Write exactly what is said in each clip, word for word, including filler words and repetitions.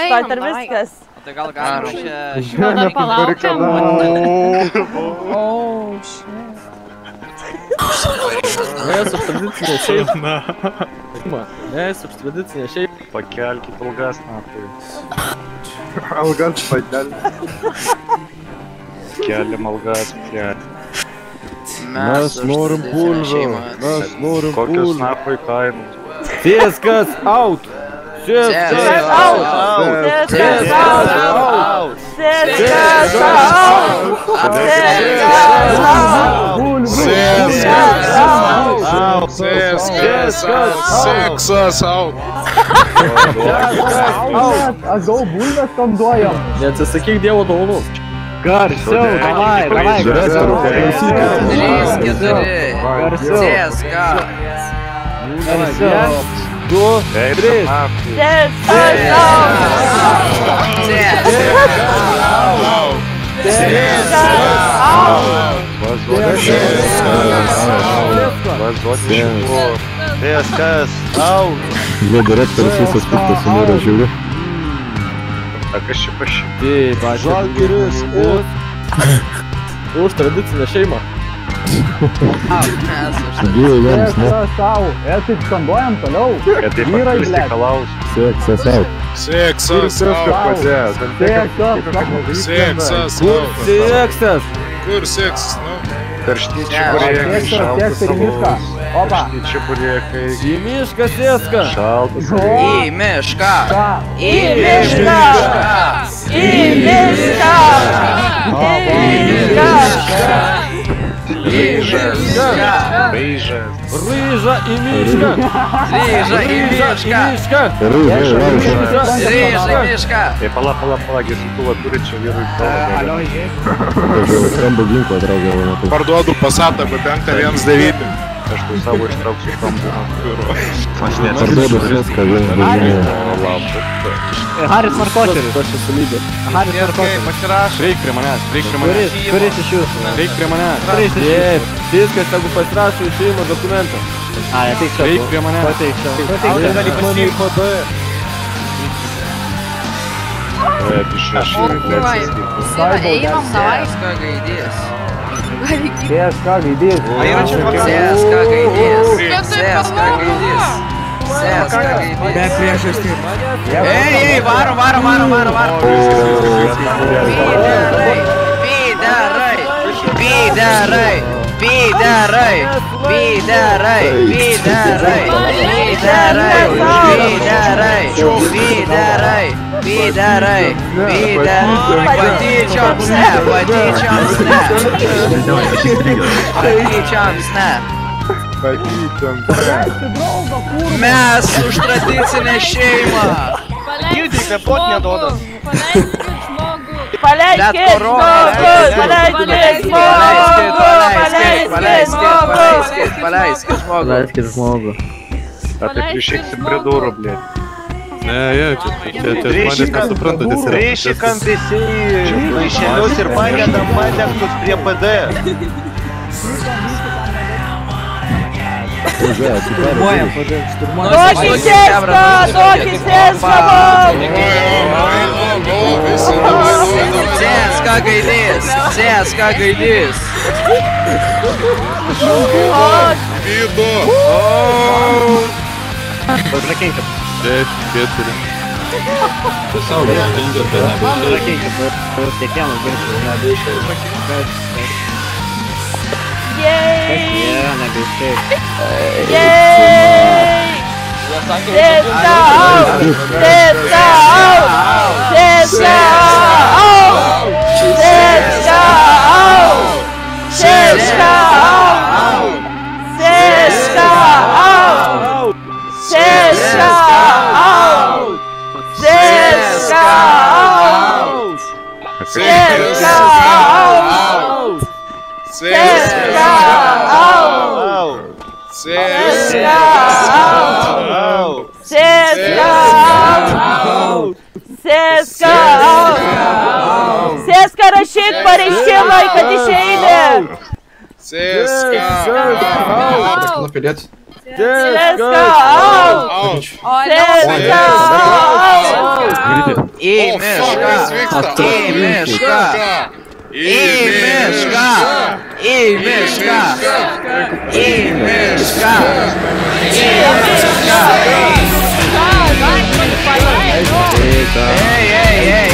stot ir viskas. Tai gal galima čia... Gal dar palaukiam? Oh, shit. Mes už tradicinę šeimą. Mes už tradicinę šeimą. Pakelkit algas, naftai. Algas pakelkit. Keliam algas, keliam. Mes norim pulvio. Mes norim pulvio. Kokios naftai kainos? Sėskas out. Sėskas out. Sėskas out. Sėskas out. Sėskas out. Seksas out. Aš daug bulves skanduojam. Neatsisakyk Dievo dovanų. Garsiau, davai, davai, garsiau. trys, keturi, Sėska. Garsiau. Du, trys. Sėskas out. Sėskas out. Sėskas out. Jie direktorius visas piktas su nėra žiūri. A kas čia pašė? Žalgiris už... Už tradicinę šeimą. Gyvai jiems, ne? Sau, e taip skanduojam toliau. E taip paklisti kalaus. Seksas out. Seksas out. Seksas out. Seksas. Kur seksas, nu? Karšti čiaburėkai, šaltas alaus. Opa. Karšti čiaburėkai. Į mišką sėską. Šaltas Į mišką. Į mišką. Į mišką. Į mišką. Ryžas. Ryžas. Ryža į mišką. Ryža į mišką. Ryža į mišką. E, pala, pala, pala, gesintuvą turi čia vyrui kalbą. Pažiūrėjau, skamba ginklą draugavo. Parduodu Passatą B penki vienas devyni. Aš tai savo ištrauksiu štambu. Parduodu sėską vienas važinėje. Haris Markoteris. Aš esu lyder. Haris Markoteris. Pasirašai. Reik prie manęs, reik prie manęs. Kuris iš jūsų? Reik prie manęs. Taip, viskas, jeigu pasirašo išėjimo dokumentą. A, ateik čia. Reik prie manęs. Pateikčiau. Pateikčiau. Pišrašai, Siva, einam, davai. Sėska gaidys. Sėska gaidys. A yra čia Sėska gaidys. Sėska gaidys. Sėska gaidys. Be priežastį. Ei, ei, varo, varo, varo, varo, varo. Pidarai, pidarai, pidarai, pidarai, pidarai, pidarai, pidarai, pidarai, pidarai, pidarai, patyčioms ne, patyčioms ne, patyčioms ne. Mes už tradicinę šeimą. Paleiskit žmogų! Paleiskit žmogų! Paleiskit Paleiskit, paleiskit žmogų. Paleiskit žmogų. A tai prišiksi prie durų, blė. Ne, jie, čia žmonės nesupranta, kas yra. Prišikam visi maišelius ir padedam padengtus prie P D. Šturmuojam, šturmuojam. Duokit sėską! Duokit sėską! Sėska gaidys, sėska gaidys. Vydu. Padrakinkim. Dešimt, keturi. Padrakinkim. Kiekvienas garsiai. Jej! Jie, nebeiškai. Jej! Sėska out! Sėska out! Sėska out! Sėska out! Sėska out! Sėska out! Sėska out! Sėska out! Sėska out! Sėska out! Sėska out! Sėska out! Sėska out! Sėska rašyk pareiškimą, kad išeini! Sėska out! Cesca out! Cesca out! Įmiška! Įmiška! Įmiška! Įmiška! Įmiška! Įmiška! Ei, ei, ei,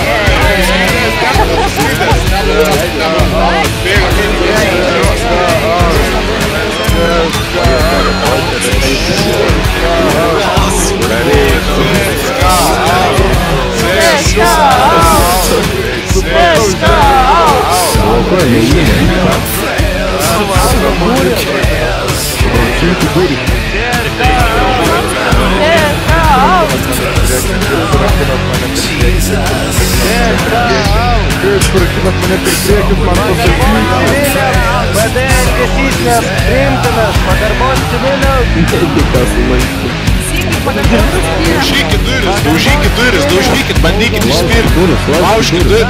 Daužykit duris, daužykit duris, daužykit, bandykit išspirti. Laužkit duris.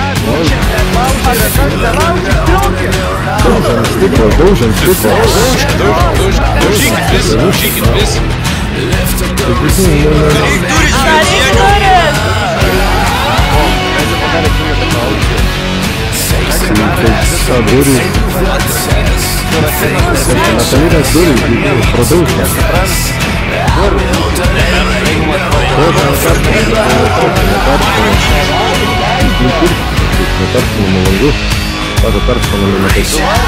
Daužant stiklą, daužant stiklą. Daužykit visi, daužykit visi. Daryk duris, Ką duris? Metalinės duris, pradaužant. Netarpinu malangų, ar tarpinu numatai.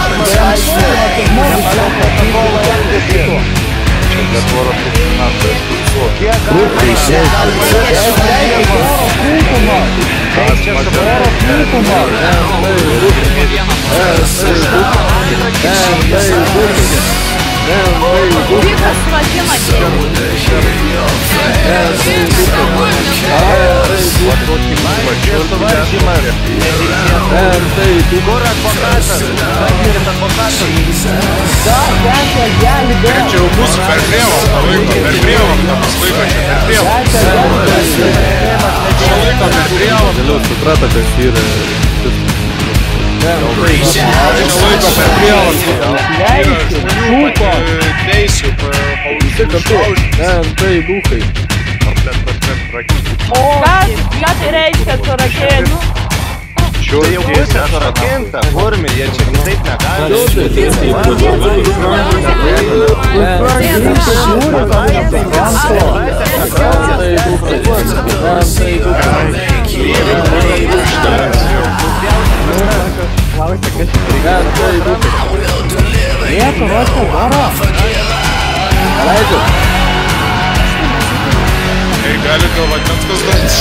Krūkai Vykas Čia jau mūsų per prievartą laiko, per prievartą mus laiko čia per prievartą. Čia laiko per prievartą. Vėliau suprato, kas yra. Čia laiko per prievartą. Yra žmonių pati teisių palaužti. Tai duhai. Kas, ką tai reiškia su rakėnu? Tai jau pusė surakinta, kurmi, jie čia kitaip negali. Ei, gali gal vandens kas dantis.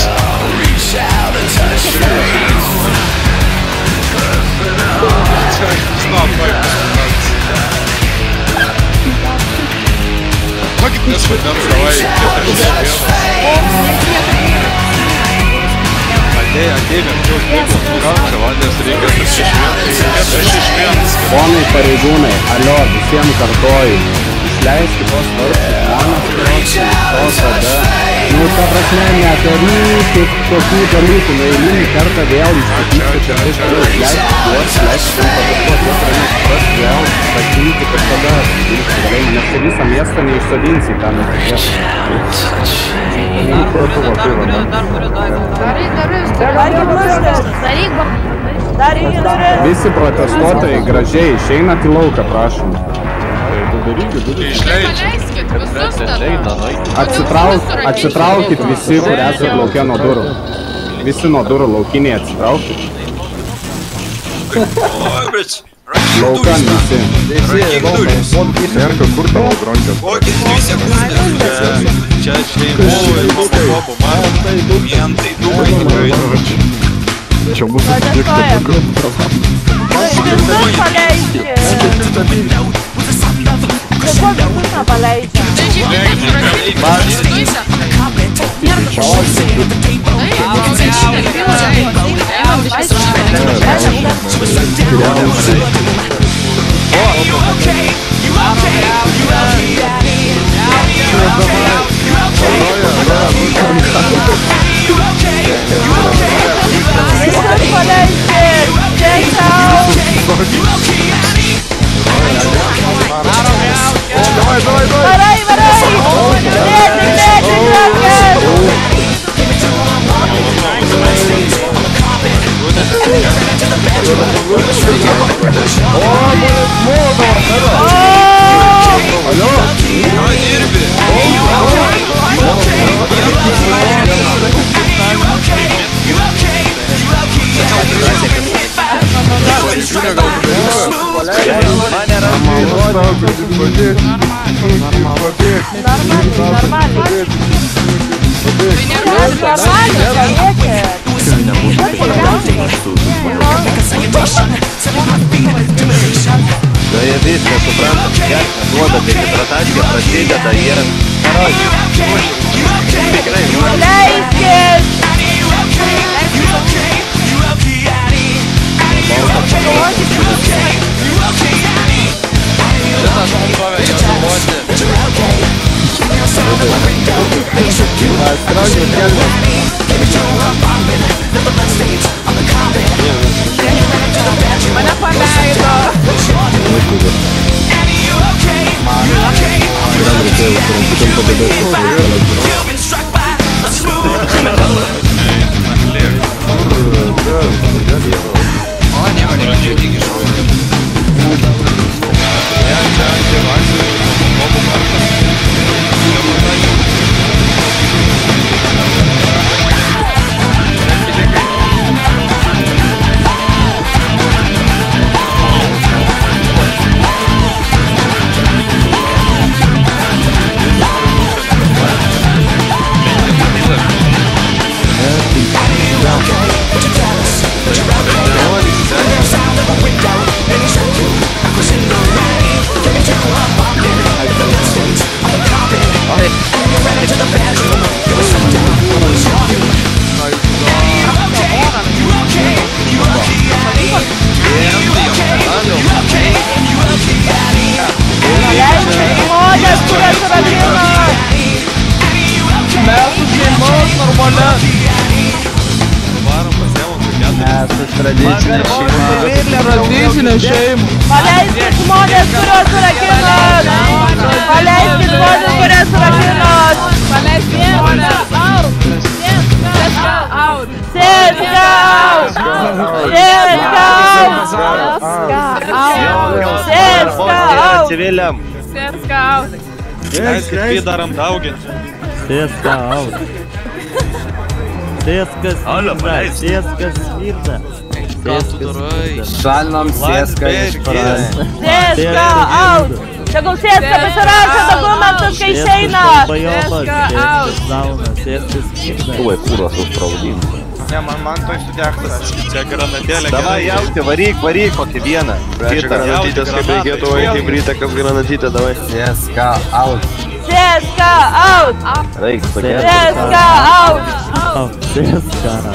It's not like this. Kokit nes vandens, davai keturiasdešimt vienas. Atei, atei, verčiau skaitų, gal čia vandens reikia keturiasdešimt vienas. Ponai pareigūnai, alio, visiems kartoju. Išleisti tos vargšus žmones, kurios to tada. Nu, ta prasme, nedarykit tokių dalykų, nu, eilinį kartą vėl išsakyti, čia taip toliau išleisti juos, išleisti tam padakuos, vėl sakyti, kad tada gerai, nes tai visą miestą neišsadinsi tą netikės. Visi protestuotojai gražiai išeinat į lauką, prašom. Išleidžiam. Atsitrauk, atsitraukit visi, kur esate laukia nuo durų. Visi nuo durų laukiniai atsitraukit. Laukan visi. Serka, kur tavo bronkios? Čia šeimų ir popų matai, klientai, dubai tikrai. Čia mūsų tiktai Visus paleidžia. Ko visus nepaleidžia? Varai, varai! Padėk. Padėk. Normaliai, normaliai. Normaliai, Da jie viską supranta, gerti duoda, dehidratacija prasideda, jie parodė. Tikrai, Leiskis! Šitas šovė jo galvoti. Mane paleido. O, nieko nereikia tik iššovė. Žmonės, kurias ramina! Mes su šeimos normalias. Mes už tradicinę šeimą. Tradicinę šeimą. Paleiskit žmonės, kurios rakinat! Paleiskit žmonės, kurias rakinat! Paleiskit žmonės. Sėska out. Sėska out! Sėska out! Sėska out! Civiliam. Sėska out. Leiskit pidaram dauginti. Sėska out. Sėskas smirda. Sėskas smirda. Ką tu darai? Šalinam sėską iš pradės. Sėska out! Tegul sėska pasirašo dokumentus, kai išeina! Sėska out. Sėskas smirda. Tuoj kūros užpraudym. Ne, man, man toj sudėktas. Čia granatėlė. Davai, jauti, varyk, varyk, kokį vieną. Kitą. Granatytės, kaip reikėtų, kaip ryte, kas granatytė, davai. Sėska out. Sėska out! Reiks, tokia. Sėska out! Sėska out.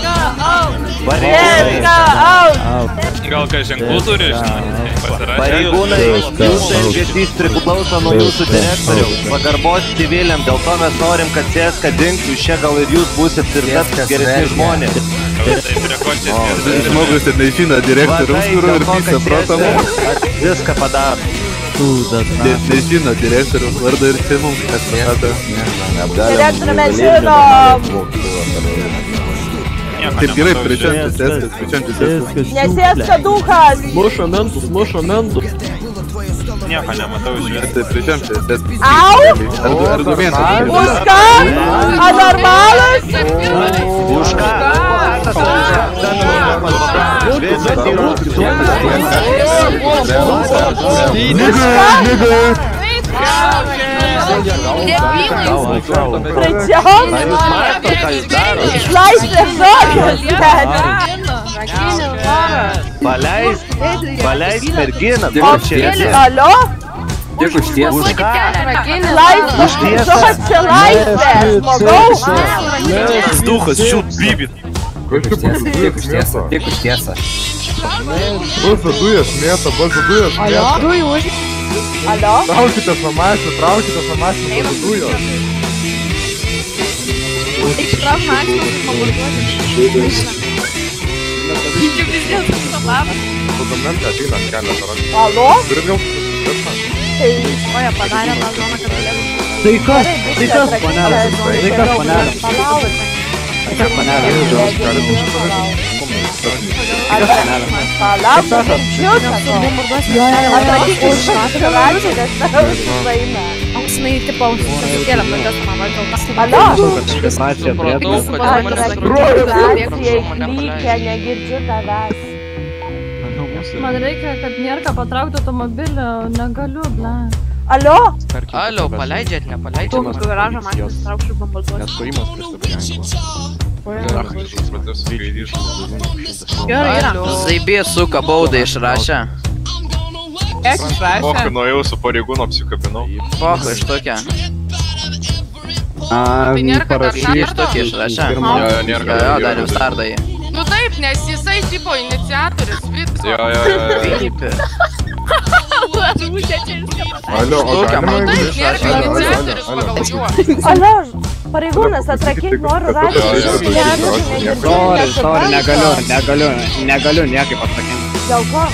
Sėska out! Gal ką ženklų turi, žinai? Pareigūnai, jūsų elgesys priklauso nuo jūsų direktoriaus. Pagarbos civiliam, dėl to mes norim, kad sėska dingtų iš čia, gal ir jūs būsit ir net geresni žmonės. Žmogus ir nežino direktoriaus, kur ir visą protamą. Viską padaro. Nežino direktoriaus vardą ir čia mums kas pasata. Direktorių mes žinom! Taip gerai, pričiantis sėskas, pričiantis sėskas. Nesėska duchas! Mušo mentus, mušo mentus. Nieko nematau iš vien. Tai pričiantis sėskas. Au! Argumentas. Už ką? Anormalus? Už ką? Причем? Laisvės žodžius, ten. Paleist, paleist merginą. O, alio? Tiek už tiesą. Už ką? Laisvės žodžius, čia laisvė, žmogaus. Duchas, šiūt bybit. Tiek už tiesą, tiek už tiesą, tiek už tiesą. Balsa dujas mėta, balsa dujas mėta. Alio? Traukite su mašinu, traukite su mašinu, balsa dujos. Ištrauk mašiną, pavarduoti. Čia vis dėlto labas. Dokumentą ateina ant kelio parodyti. Alo? Turit gal susitikimą? Oja, padarė tą zoną, kad galėtų. Tai kas? Tai kas, panelė? Tai kas, panelė? Palauk. Tai kas, panelė? Palauk, žiūrėk. Atrakyk už šakiračių, nes tau išlaina. Ausinai, tipo, susikėlė protestą, man valdžiau. Alio? Supratau, kad manęs Atrakyk šakiračiai klykia, negirdžiu tavęs. Man reikia, kad nėra ką patraukti automobilį, negaliu, ble. Alio? Alio, paleidžiat, nepaleidžiat. Tu mūsų garažą mašiną traukšiu bombarduoti. Nestojimas prieš tą Gerai, yra. Zaibė suka baudą išrašę. Kiek išrašė? Pokai, nuėjau su pareigūnu apsikabinau. Pokai, iš tokia. Tai nėra, kad dar Iš tokia išrašę. Jo, jo, nėra, kad Jo, dar jau stardai. Nu taip, nes jisai tipo iniciatorius, visko. Jo, jo, jo, jo. Vypi. Alio, o Štukia, galima man jeigu Taip, iš- nėra Alio, Alio, iniciatorius Alio, pagal juo. Alio, pareigūnas, atrakink, noriu rasti. Sorry, sorry, negaliu, negaliu, negaliu niekaip atsakinti. Dėl ko?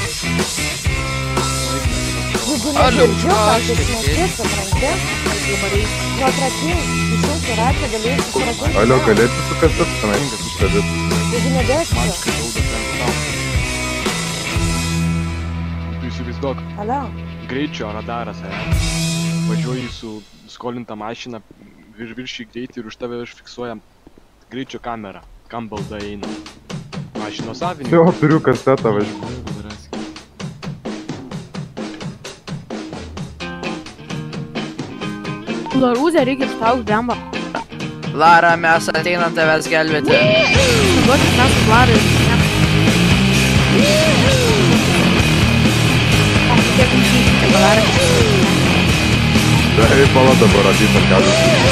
Jeigu Alio, negirdžiu, ką ką aš tu čia šneki, supranti? Nu, atrakink, išjungti raciją, galėsi susirakinti. Alio, galėtų su kasetu tenai sustabdyti. Jeigu nebėgsiu. Tu įsivaizduok, Alio. greičio radaras, ane? Važiuoji su skolinta mašina, vir, viršį greitį ir už tave užfiksuoja greičio kamerą, kam balda eina. Mašinos savininkas. Jo, turiu kasetą važiuoju. Larūzė reikia ištraukti blemba. Lara, mes ateinam tavęs gelbėti. Duokit mes su Lara ir visiems. O, kiek mums reikia padarė. Tai pala dabar atys ant kelių.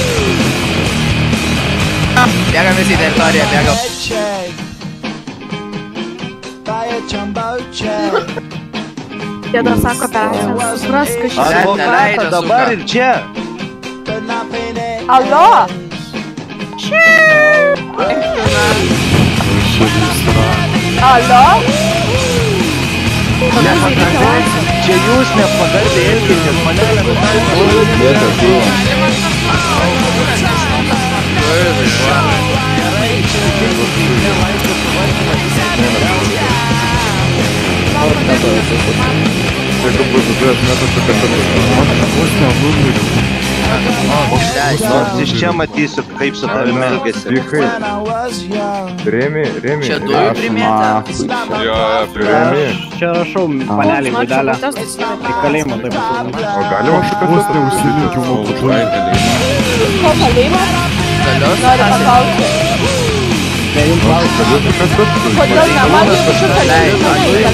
Bėgam visi į teritoriją, bėgam. Jie dar sako operaciją. Supras, kad šis... Advokatą dabar ir čia. Alio? Alio? Čia jūs nepagarbiai elgitės, mane Jeigu būtų dujas metas su kasetu. Nors iš čia matysiu, kaip su tavimi elgėsi. Vykai. Rėmi, rėmi. Čia dujų primėtė. Jo, jo, Rėmi. Čia rašau, panelį gudelę. Į kalėjimą taip pat. O galima su kasetu neužsilinkiu moku. Ko kalėjimas? Galios Noriu paklausti. Tai jums klausiu. Galiu su kasetu. Kodėl neman jeigu tu kalėjimą?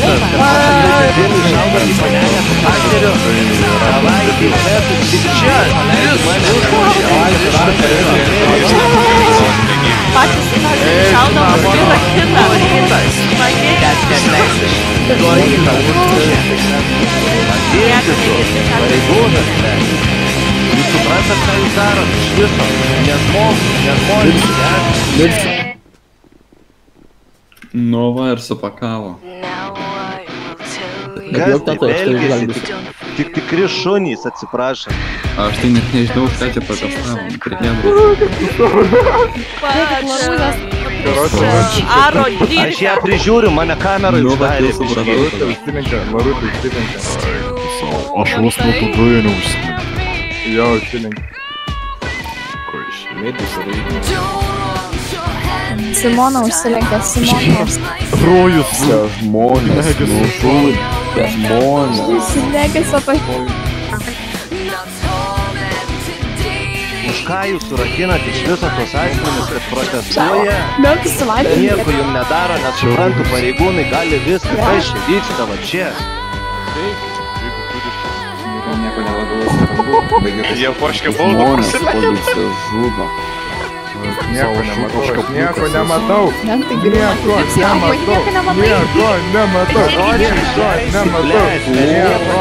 Patys mes šaudom vieną kitą. Jūs suprantat, ką jūs darot iš viso? Nesmogu, nesmogu, ne? Nu va ir supakavo. Kas taip elgėsi? Tik, tik tikri šunys, atsiprašom. Aš tai net nežinau, ką čia protestavom. Prie jėmų. Aro Aš dyrka. ją prižiūriu, mane kamerą Nu va, uždarė. jau supratau. Marutė užsilinkia, Marutė užsilinkia. Aš vos nuo tų dujų neužsiminė. Jo, užsilinkia. Simona užsilenkė, Simona. Rojus. Tie žmonės, nužudė. Tie žmonės. Užsilenkė savo. Už ką jūs surakinat iš viso tos asmenys, kad protestuoja? Daug įsilaikė. Nieko jums nedaro, net suprantu, pareigūnai gali viską, kas čia vyksta va čia. Nieko nevaduos. Jie poškė baudą Žmonės pasileidė. policija žudo. Nieko nematau, aš nieko nematau. Ne, tai Nieko nematau. Nieko nematau. Nieko nematau. Nieko nematau. Nieko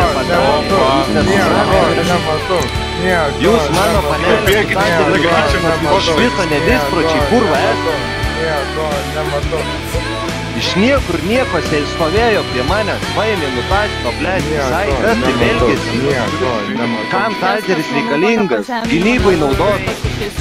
nematau. Nieko. Jūs mano panelės Bėkit, tada greičiau mes iš viso nevispročiai, kurva esate. Nieko nematau. Iš niekur nieko jis stovėjo prie manęs, paėmė nutasino, blėt, visai, kas taip elgėsi? Nieko nematau. Kam tazeris reikalingas? Gynybai naudotas.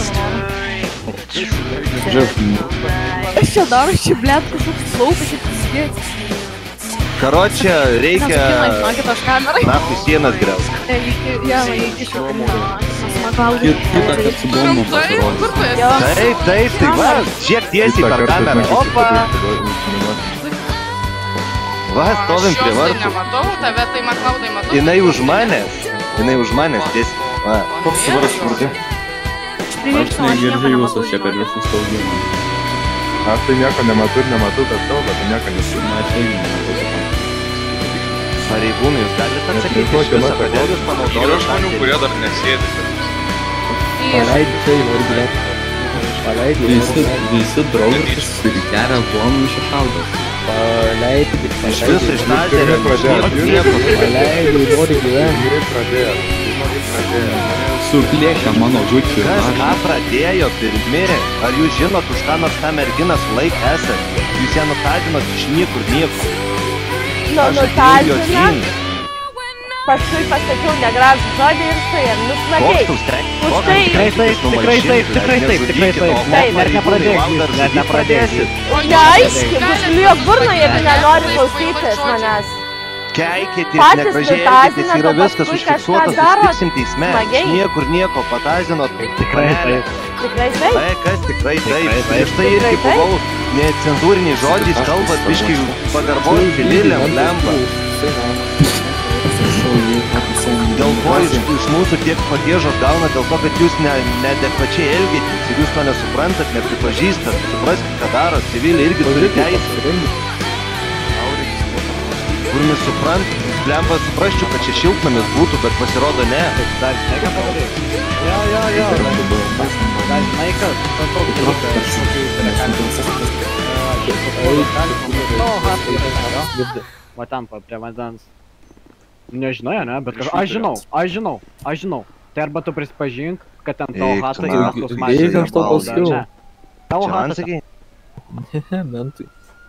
Aš čia daro šį blėt kažkoks laukas ir pasigėti. Karočią reikia... Žinokit, aš kamerai. Naftai sienas griausti. Ja, iki šiol. Kitą kartą su bombu pasirodys. Taip, taip, tai va, šiek tiesiai per kamerą. Opa! Va, stovim prie Aš vartų. jos tai nematau, tave tai Maklaudai matau. Jinai už manęs. Jinai už manęs tiesiai. Va. Koks svaras švartė? Aš negirdžiu jūsų čia per visus staugimą. Aš tai nieko nematau ir nematau, kad kalba, tai nieko nesu. Aš irgi nematau. Pareigūnai, jūs galite atsakyti iš viso, kodėl jūs panaudojo Yra žmonių, kurie dar nesėdi. Paleidi čia į vargilę. Paleidi. Visi, visi draugai susirikiavę buvom iššaudas. Paleidi. Iš viso iš tazerio. Paleidi į vargilę. Vyrai pradėjo. Vyrai pradėjo. Suplėšė mano žučių. Kas ką pradėjo pirmirė? Ar jūs žinot, už ką nors tą merginą sulaik esat? Jūs ją nutadinot iš niekur nieko. Nu, nutadinat. Paskui pasakiau negražų žodį ir suėm, nusmagiai. Koks tau strengt? Už tai... Tikrai taip, tikrai taip, tikrai taip, tikrai taip. Taip, net nepradėk, net nepradėsit. Neaiški, bus liuk burno, jeigu nenori klausytis manęs. Keikėtės, negražėkitės, yra viskas užfiksuotas, susitiksim teisme. Niekur nieko, patazinot. Tikrai taip. Tikrai taip? Tai, kas tikrai taip. Iš tai irgi buvau necenzūriniai žodžiais, kalbat biškai pagarbos civilėm, lemba. Dėl ko iš, iš mūsų tiek pagėžos gauna, dėl to, kad jūs ne, neadekvačiai elgėtės ir jūs to nesuprantat, nepripažįstat, supraskit, ką daro, civilė irgi turi teisę. Kur mes suprant, blemba suprasčiau, kad čia šiltnamis būtų, bet pasirodo ne. Dar žinai ką padaryti? Jo, jo, jo. Dar žinai kas? Va tam, prie vandens. Nežinai, ne, bet kažkas... Aš žinau, aš žinau, aš žinau. Tai arba tu prisipažink, kad ten tavo hata yra tos mašinas. Eik, aš to pasakiau. Tavo hata. Ne, mentai.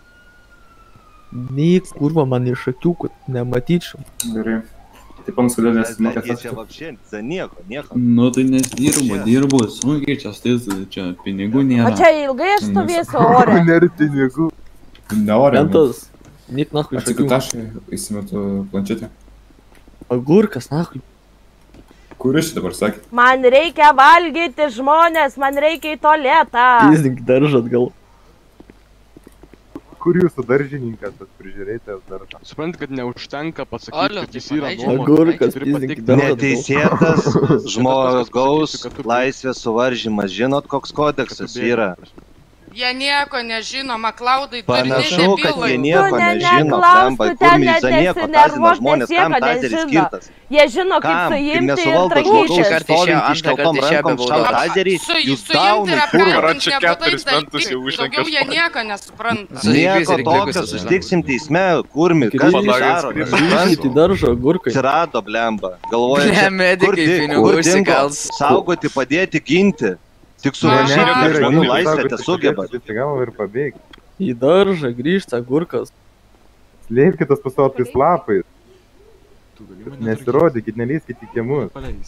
Neik, kurva, man iš akių, kad nematyčiau. Gerai. Taip pams, kodėl nesimokęs Jie čia vapšiai, za nieko, nieko. Nu tai nes dirbu, dirbu, sunkiai čia stais, čia pinigų nėra. O čia ilgai aš stovėsiu ore. Nėra pinigų. Ne ore. Mentas, nik nahui iš akių. Atsikud aš įsimetu planšetę. Agurkas, nahui. Kur iš dabar sakė? Man reikia valgyti žmonės, man reikia į tualetą. Pysdink daržą atgal. Kur jūsų daržininkas, tas prižiūrėtės daržą? Suprant, kad neužtenka pasakyti, kad jis yra nuomonė. Agurkas, pysdink daržą atgal. Neteisėtas žmogaus laisvės suvaržymas. Žinot, koks kodeksas yra? Jie nieko nežino, Maklaudai, Panašu, kad jie nieko nežino, blemba, kur mes za nieko tazina žmonės, kam tazeris skirtas. Jie žino, kaip suimti ir trakytis. Stovint iškeltom rankom šaut tazerį, jūs daunai kurva. Ar čia keturis metus jau užlenkia Daugiau jie nieko nesupranta. Nieko tokio, susitiksim teisme, kurmi, kas tai daro, Grįžti daržą, agurkai. atsirado, blemba, galvoja, kur dingo, saugoti, padėti, ginti. Tik surašyti, kad žmonių laisvę te sugebat. Atsigavom ir pabėgti. Į daržą grįžta agurkas. Slėpkitas po savo tais lapais. Nesirodykit, nelįskit į kiemus.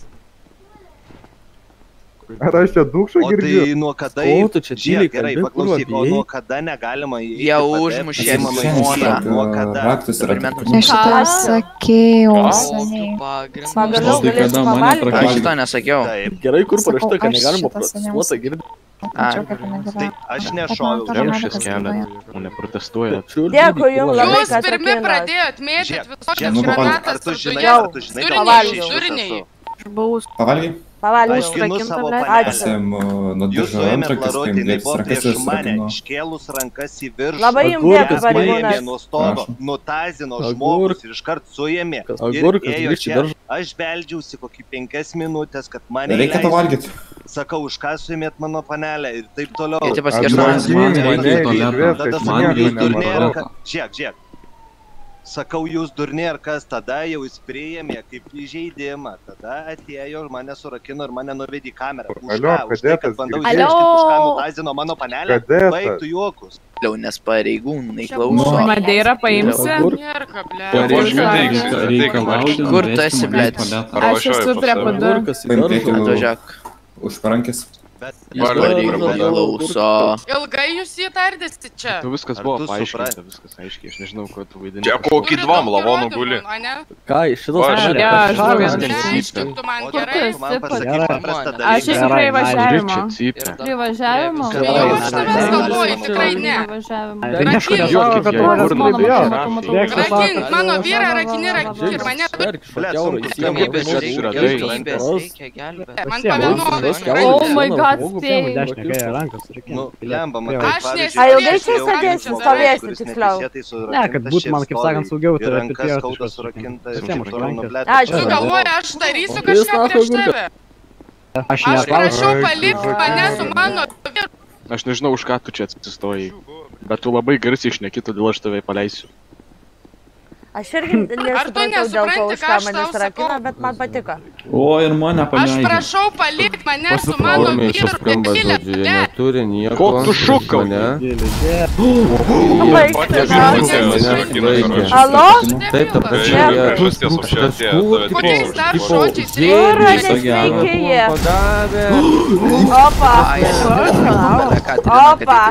Ar aš čia dūkšą O girdžiu? tai nuo kada... O, tu čia tyliai Gerai, kalbi, paklausyk, kurva, o nuo bijai? kada negalima įeiti... Jie užmušė mano žmoną. Nuo kada... Raktus yra. Aš tą sakiau Kokiu seniai. pagrindu? Pagaliau Tai kada galėsiu mane pavalgyti. prakaišė? Aš to nesakiau. Taip, Gerai, kur Sakau, parašyta, kad aš negalima šitą seniau protestuoti, girdi. Mačiau, kad jinai tai gyvena. aš nešoviau. Remšis kelia, o neprotestuoja. Dėkui jums labai, Jūs kad pirmi akinat. pradėjot mėtyti visokias nu, granatas ar tu su žinai, dujom. ar tu žinai, kad Durniai, aš durniai. Aš buvau Pavalgiai? Pavalgiau. Aš ginu savo Ačiū. panelę. Sem nuo Jūs daržo suėmėt antrakis, Larutį, jinai paimdėtis buvo rankas prieš ir mane, surakino. iškėlus rankas į viršų. Labai jums Agurkas, dėkui, Paėmė pareigūnas. nuo stogo, Prašom. nutazino Agurk- žmogus ir iškart suėmė. Agurkas, Ir ėjo grįžti čia. daržą. Aš beldžiausi kokį penkias minutės, kad mane Reikia to įleistų. valgyti. Sakau, už ką suėmėt mano panelę ir taip toliau. Jie taip Aš paskirsto. man Man žinai, reikia mane tualetą. Tada išvės, Man sakau, aš jūs reikia nieko durniai ar nematau. ką? Žiūrėk, žiūrėk. Sakau, jūs durniai ar kas, tada jau jis priėmė kaip įžeidimą. Tada atėjo, mane surakino ir mane nuvedė į kamerą. Už Alio, ką? Už tai, kad kadetas, bandau girdėjai? išaiškinti, už ką nutazino mano panelę. Kadetas. Baigtų juokus. Nes pareigūnai Čia klauso. buvo. Madeirą paimsi? Agurk- Nėra ką, ble. Pareigūnai reikalauja. Kur tu esi, blet? Aš esu prie padu. Agurkas į daržą. Atvažiuok. Už parankės. Ilgai jūs jį tardėsi čia. Tu viskas buvo paaiškinta, viskas aiškiai, aš nežinau, ko tu vaidini. Čia kokį dvam lavonų guli. Ką, iš šitos Aš esu prie įvažiavimo. Prie įvažiavimo? Jau aš tavęs galvoju, tikrai ne. Rakin, mano vyrą rakini, rakin ir mane... Man pavienodai. Oh my god, spėjai. A ilgai čia sėdėsi, stovėsi tiksliau? Ne, kad būtų man, kaip sakant, saugiau, tai yra pirpėjo. A, tu galvoji, aš darysiu kažką prieš tave? Aš Aš prašau palikti mane su mano vyru. Aš nežinau, už ką tu čia atsistojai, bet tu labai garsiai šneki, todėl aš tave paleisiu. Aš irgi nesupratau dėl ko už ką manęs rakina, bet man patiko. O, ir mane Aš paleidžia. prašau palikti mane su mano vyru. Neturi nieko. Ko tu šukau? Alo? Taip, ta prasme, Kokiais dar žodžiais Jūra nesveiki jie. Opa. Opa.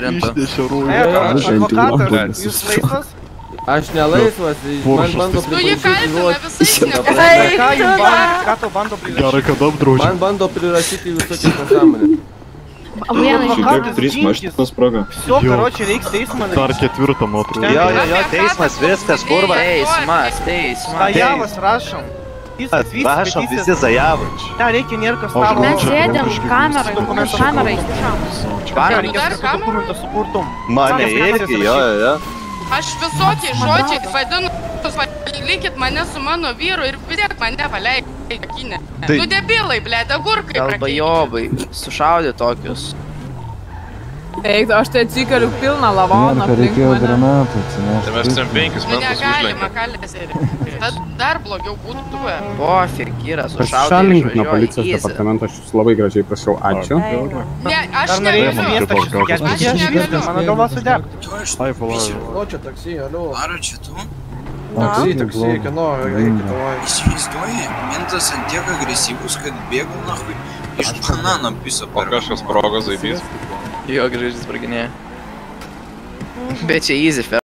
Advokatas, jūs laisvas? Aš nelaisvas, man bando Tu jį kaltina visais Eik, tu da. Ką tau bando prirašyti? Gerai, kad apdraudžiu. Man bando prirašyti visokią pasąmonę. Šiaip trys mašinos sprogo. Все, короче, reiks teismą. Dar ketvirtą nuotrauką. Jo, jo, jo, teismas, viskas, kurva. Teismas, teismas. Zajavas rašom. Prašom visi Zajavai. Ten reikia nėra kas tavo. Mes sėdėm kamerai, kamerai įsišam. Dar kamerą? Sukurtum. Mane irgi, jo, jo, jo. Aš visokiai žodžiai vadinu, palikit mane su mano vyru ir vis tiek mane paleidai rakinę. Tu debilai, blėda, gurkai Kalba prakinė. jobai, sušaudė tokius. Eik, aš tai atsikeliu pilną lavoną aplink mane. Tai mes ten penkis metus Negalima užlenkėm. kalėserį. Dar blogiau būtų tuve. Pofik, yra, sušaudė, Pašalinkit nuo išvažiuoja, policijos easy. departamento, aš jūs labai gražiai prašau. Ačiū. Ne, aš Dar norėjau negaliu. miestą šiek tiek. Aš negaliu. Mano galva sudegtų. Ai, palauk. Ночью такси, алло. Aro čia tu? Такси, такси, кино, reikia давай. Įsivaizduoji, mentas ant tiek agresyvus, kad bėgau nahui iš banano piso O kažkas progo zaibys. Jo, gražiai spraginėja. Bet čia easy,